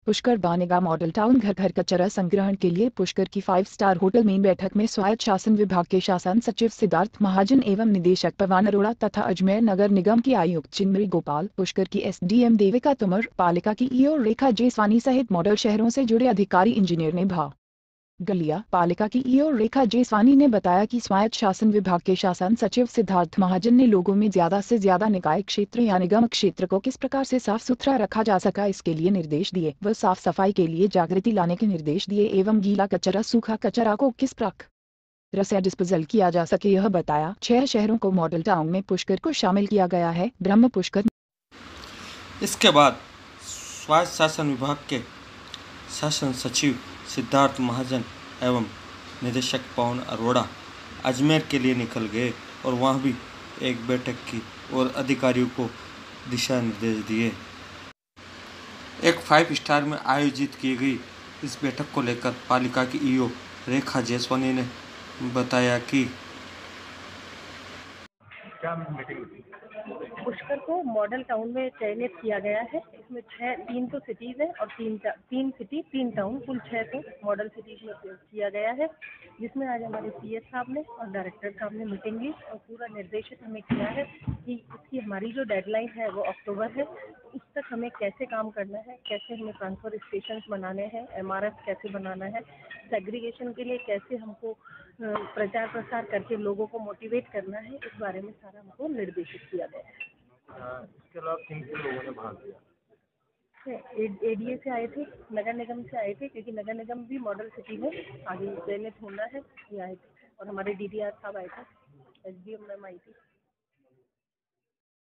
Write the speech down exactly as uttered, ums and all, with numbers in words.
Pushkar बानेगा model town घर घर कचरा संग्रहण के लिए पुष्कर की फाइव स्टार होटल में बैठक में स्वायत्त शासन विभाग के शासन सचिव सिद्धार्थ महाजन एवं निदेशक पवन अरोड़ा तथा अजमेर नगर निगम की आयुक्त चिन्मयी गोपाल, पुष्कर की एसडीएम देविका तोमर, पालिका की ईओ रेखा जेसवानी सहित मॉडल शहरों से जुड़े अधिकारी इंजीनियर ने भाग गलिया। पालिका की ईओ रेखा जेसवानी ने बताया कि स्वायत्त शासन विभाग के शासन सचिव सिद्धार्थ महाजन ने लोगों में ज्यादा से ज्यादा निकाय क्षेत्र या निगम क्षेत्र को किस प्रकार से साफ सुथरा रखा जा सका इसके लिए निर्देश दिए व साफ सफाई के लिए जागृति लाने के निर्देश दिए एवं गीला कचरा सूखा कचरा को किस प्रकार से डिस्पोजल किया जा सके यह बताया। छह शहरों को मॉडल टाउन में पुष्कर को शामिल किया गया है। ब्रह्म पुष्कर। इसके बाद स्वायत्त शासन विभाग के शासन सचिव सिद्धार्थ महाजन एवं निदेशक पवन अरोड़ा अजमेर के लिए निकल गए और वहां भी एक बैठक की और अधिकारियों को दिशा निर्देश दिए। एक फाइव स्टार में आयोजित की गई इस बैठक को लेकर पालिका की ईओ रेखा जेसवानी ने बताया कि क्या मीटिंग पुष्कर को मॉडल टाउन में चयनित किया गया है। इसमें छह तीन तो सिटीज हैं और तीन तीन सिटी तीन टाउन कुल छह को मॉडल सिटीज में किया गया है, जिसमें आज हमारे सीएस साहब ने और डायरेक्टर साहब ने मीटिंग ली और पूरा निर्देशित हमें किया है कि इसकी हमारी जो डेडलाइन है वो अक्टूबर है। उस तक हमें कैसे काम करना है, कैसे हमें ट्रांसफर स्टेशन बनाने हैं, एमआरएफ कैसे बनाना है, सेग्रीगेशन के लिए कैसे हमको प्रचार प्रसार करके लोगों को मोटिवेट करना है, इस बारे में सारा हमको निर्देशित किया गया है। इसके अलावा किन किन लोगों ने भाग लिया? एडीए से आए थे, नगर निगम से आए थे, क्योंकि नगर निगम भी मॉडल सिटी में आगे चयनित होना है, ये आए थे और हमारे डीडीआर साहब आए थे, एसडीएम मैम आई थी।